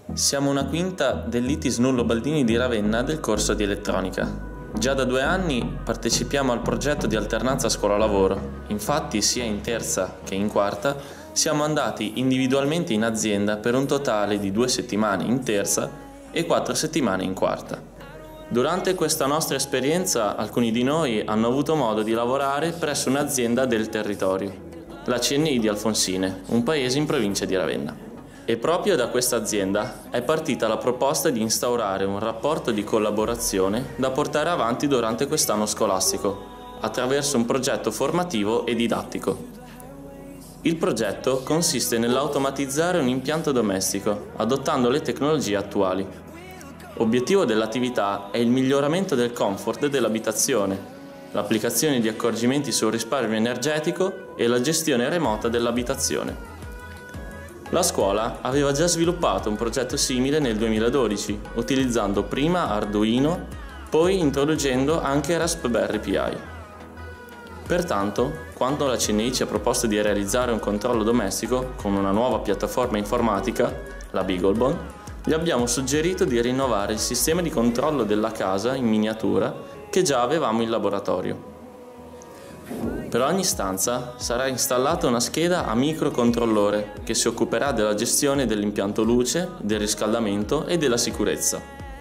Siamo una quinta dell'ITIS Nullo Baldini di Ravenna del corso di elettronica. Già da 2 anni partecipiamo al progetto di alternanza scuola-lavoro. Infatti, sia in terza che in quarta, siamo andati individualmente in azienda per un totale di 2 settimane in terza e 4 settimane in quarta. Durante questa nostra esperienza, alcuni di noi hanno avuto modo di lavorare presso un'azienda del territorio, la CNI di Alfonsine, un paese in provincia di Ravenna. E proprio da questa azienda è partita la proposta di instaurare un rapporto di collaborazione da portare avanti durante quest'anno scolastico, attraverso un progetto formativo e didattico. Il progetto consiste nell'automatizzare un impianto domestico, adottando le tecnologie attuali. Obiettivo dell'attività è il miglioramento del comfort dell'abitazione, l'applicazione di accorgimenti sul risparmio energetico e la gestione remota dell'abitazione. La scuola aveva già sviluppato un progetto simile nel 2012, utilizzando prima Arduino, poi introducendo anche Raspberry Pi. Pertanto, quando la CNI ci ha proposto di realizzare un controllo domestico con una nuova piattaforma informatica, la BeagleBone, gli abbiamo suggerito di rinnovare il sistema di controllo della casa in miniatura che già avevamo in laboratorio. Per ogni stanza sarà installata una scheda a microcontrollore che si occuperà della gestione dell'impianto luce, del riscaldamento e della sicurezza.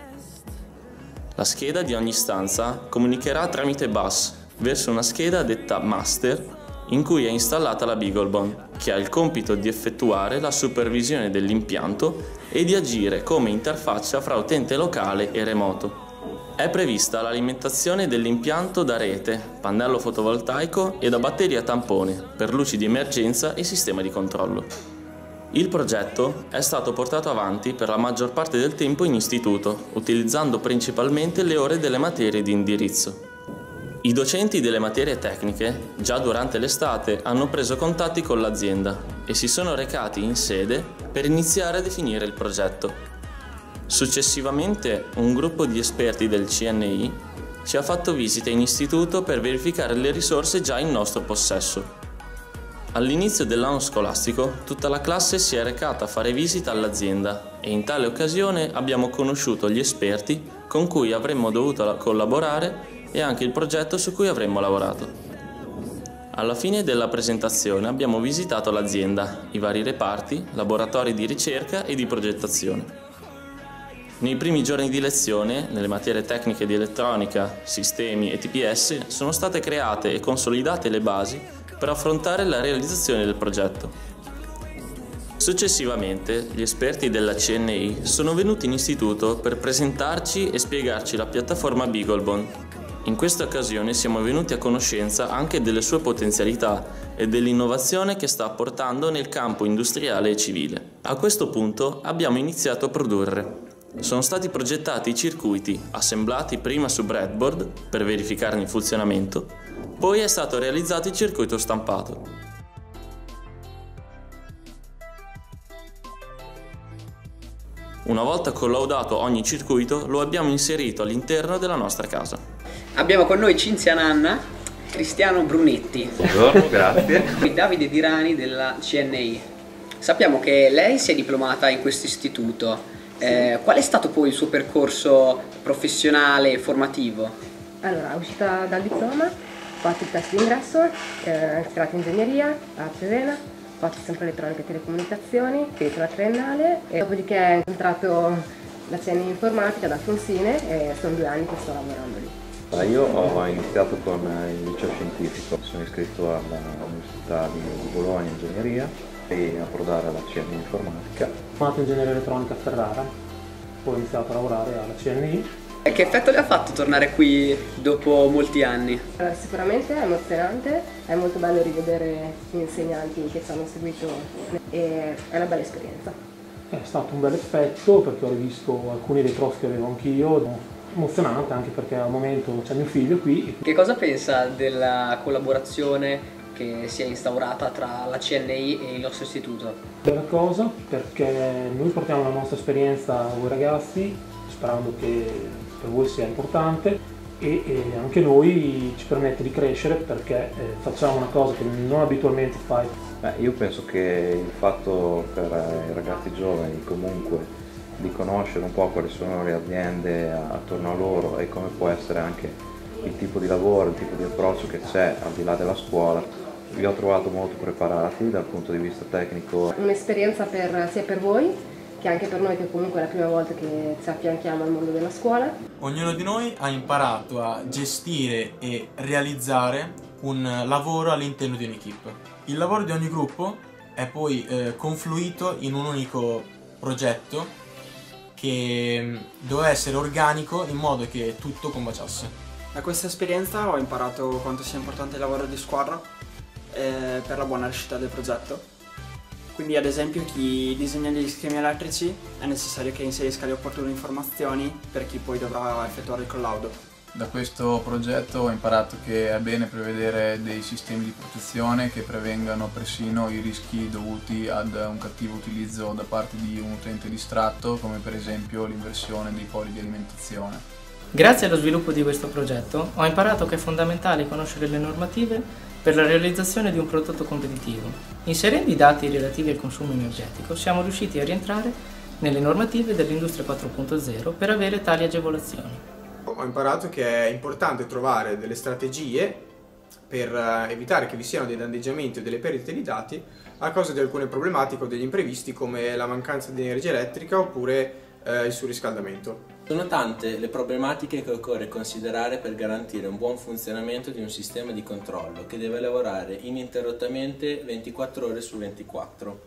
La scheda di ogni stanza comunicherà tramite bus verso una scheda detta master in cui è installata la BeagleBone, che ha il compito di effettuare la supervisione dell'impianto e di agire come interfaccia fra utente locale e remoto. È prevista l'alimentazione dell'impianto da rete, pannello fotovoltaico e da batteria tampone per luci di emergenza e sistema di controllo. Il progetto è stato portato avanti per la maggior parte del tempo in istituto, utilizzando principalmente le ore delle materie di indirizzo. I docenti delle materie tecniche, già durante l'estate, hanno preso contatti con l'azienda e si sono recati in sede per iniziare a definire il progetto. Successivamente, un gruppo di esperti del CNI ci ha fatto visita in istituto per verificare le risorse già in nostro possesso. All'inizio dell'anno scolastico, tutta la classe si è recata a fare visita all'azienda e in tale occasione abbiamo conosciuto gli esperti con cui avremmo dovuto collaborare e anche il progetto su cui avremmo lavorato. Alla fine della presentazione abbiamo visitato l'azienda, i vari reparti, laboratori di ricerca e di progettazione. Nei primi giorni di lezione, nelle materie tecniche di elettronica, sistemi e TPS, sono state create e consolidate le basi per affrontare la realizzazione del progetto. Successivamente, gli esperti della CNI sono venuti in istituto per presentarci e spiegarci la piattaforma BeagleBone. In questa occasione siamo venuti a conoscenza anche delle sue potenzialità e dell'innovazione che sta apportando nel campo industriale e civile. A questo punto abbiamo iniziato a produrre. Sono stati progettati i circuiti, assemblati prima su breadboard per verificarne il funzionamento, poi è stato realizzato il circuito stampato. Una volta collaudato ogni circuito, lo abbiamo inserito all'interno della nostra casa. Abbiamo con noi Cinzia Nanna, Cristiano Brunetti. Buongiorno, grazie. E Davide Dirani della CNI. Sappiamo che lei si è diplomata in questo istituto. Qual è stato poi il suo percorso professionale e formativo? Allora, uscita dal diploma, ho fatto il test d'ingresso, entrato in ingegneria a Cesena, ho fatto sempre elettronica e telecomunicazioni, finito la triennale e dopodiché ho incontrato la CNI informatica da Alfonsine e sono 2 anni che sto lavorando lì. Io ho iniziato con il liceo scientifico, sono iscritto all'Università di Bologna Ingegneria e approdare alla CNI informatica. Ho fatto ingegneria elettronica a Ferrara, poi ho iniziato a lavorare alla CNI. Che effetto le ha fatto tornare qui dopo molti anni? Allora, sicuramente è emozionante, è molto bello rivedere gli insegnanti che ci hanno seguito e è una bella esperienza. È stato un bel effetto perché ho rivisto alcuni dei prof che avevo anch'io. Emozionante anche perché al momento c'è mio figlio qui. Che cosa pensa della collaborazione che si è instaurata tra la CNI e il nostro istituto? Bella cosa perché noi portiamo la nostra esperienza a voi ragazzi sperando che per voi sia importante e anche noi ci permette di crescere perché facciamo una cosa che non abitualmente fai. Io penso che il fatto per i ragazzi giovani comunque di conoscere un po' quali sono le aziende attorno a loro e come può essere anche il tipo di lavoro, il tipo di approccio che c'è al di là della scuola. Vi ho trovato molto preparati dal punto di vista tecnico. Un'esperienza sia per voi che anche per noi, che comunque è la prima volta che ci affianchiamo al mondo della scuola. Ognuno di noi ha imparato a gestire e realizzare un lavoro all'interno di un'equipe. Il lavoro di ogni gruppo è poi confluito in un unico progetto che doveva essere organico in modo che tutto combaciasse. Da questa esperienza ho imparato quanto sia importante il lavoro di squadra per la buona riuscita del progetto. Quindi ad esempio chi disegna gli schemi elettrici è necessario che inserisca le opportune informazioni per chi poi dovrà effettuare il collaudo. Da questo progetto ho imparato che è bene prevedere dei sistemi di protezione che prevengano persino i rischi dovuti ad un cattivo utilizzo da parte di un utente distratto, come per esempio l'inversione dei poli di alimentazione. Grazie allo sviluppo di questo progetto ho imparato che è fondamentale conoscere le normative per la realizzazione di un prodotto competitivo. Inserendo i dati relativi al consumo energetico siamo riusciti a rientrare nelle normative dell'industria 4.0 per avere tali agevolazioni. Ho imparato che è importante trovare delle strategie per evitare che vi siano dei danneggiamenti o delle perdite di dati a causa di alcune problematiche o degli imprevisti come la mancanza di energia elettrica oppure il surriscaldamento. Sono tante le problematiche che occorre considerare per garantire un buon funzionamento di un sistema di controllo che deve lavorare ininterrottamente 24 ore su 24.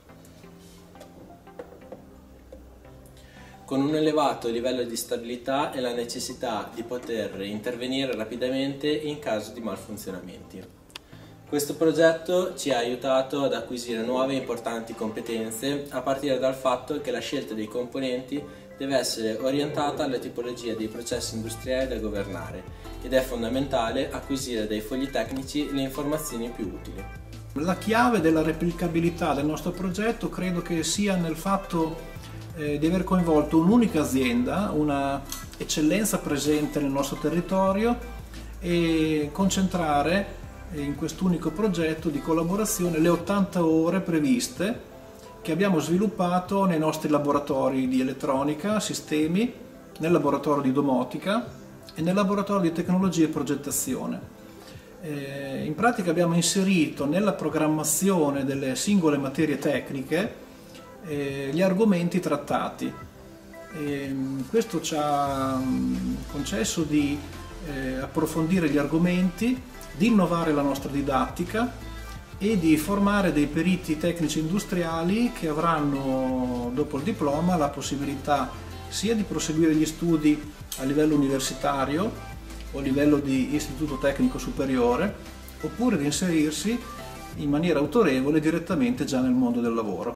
Con un elevato livello di stabilità e la necessità di poter intervenire rapidamente in caso di malfunzionamenti. Questo progetto ci ha aiutato ad acquisire nuove e importanti competenze a partire dal fatto che la scelta dei componenti deve essere orientata alla tipologia dei processi industriali da governare ed è fondamentale acquisire dai fogli tecnici le informazioni più utili. La chiave della replicabilità del nostro progetto credo che sia nel fatto di aver coinvolto un'unica azienda, una eccellenza presente nel nostro territorio e concentrare in quest'unico progetto di collaborazione le 80 ore previste che abbiamo sviluppato nei nostri laboratori di elettronica, sistemi, nel laboratorio di domotica e nel laboratorio di tecnologia e progettazione. In pratica abbiamo inserito nella programmazione delle singole materie tecniche gli argomenti trattati. Questo ci ha concesso di approfondire gli argomenti, di innovare la nostra didattica e di formare dei periti tecnici industriali che avranno dopo il diploma la possibilità sia di proseguire gli studi a livello universitario o a livello di istituto tecnico superiore oppure di inserirsi in maniera autorevole direttamente già nel mondo del lavoro.